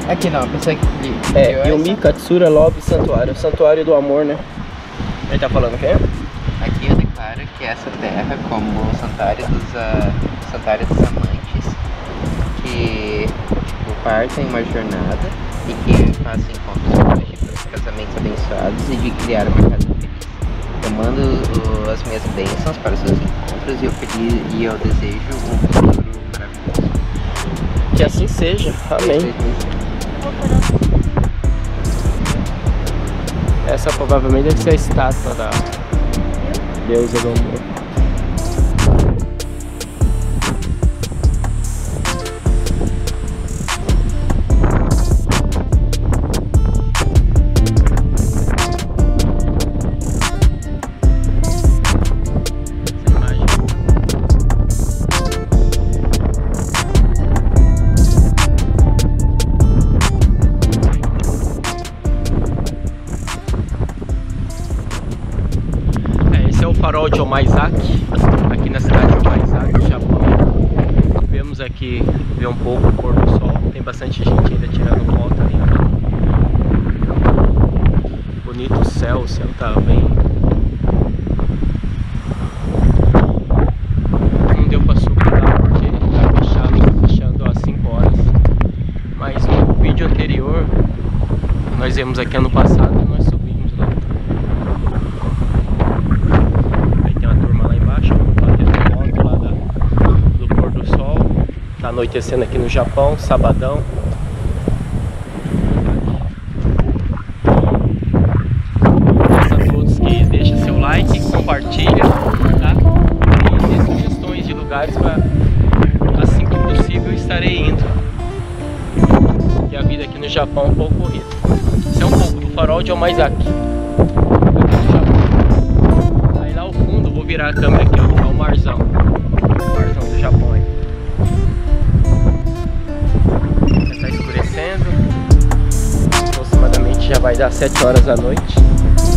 Aqui não, a pessoa que Yumi Katsura Lobby Santuário. Santuário do amor, né? Ele tá falando o quê? Aqui eu declaro que essa terra como o santuário dos amantes que tipo, partem uma jornada e que fazem encontros mágicos, casamentos abençoados e de criar uma casa feliz. Eu mando as minhas bênçãos para os seus encontros e eu desejo um futuro maravilhoso. Que assim seja. Amém. Essa provavelmente deve ser a estátua da deusa do amor. Farol de Omaizaki, aqui na cidade de Omaizaki, Japão. Vemos aqui, ver um pouco o pôr do sol. Tem bastante gente ainda tirando foto ali. Bonito o céu tá bem. Não deu pra subir lá porque tá fechando às 5 horas. Mas no vídeo anterior, nós vimos aqui ano passado, nós subimos lá. Tá anoitecendo aqui no Japão, sabadão. Peço a todos que deixem seu like, compartilha, tá? E dê sugestões de lugares para assim que possível estarei indo. Porque a vida aqui no Japão é um pouco corrida. Isso é um pouco do farol de Omaizaki, aqui no Japão. Aí lá ao fundo, vou virar a câmera aqui, ó, é o marzão. O marzão do Japão aí. Está escurecendo, aproximadamente já vai dar 7 horas da noite.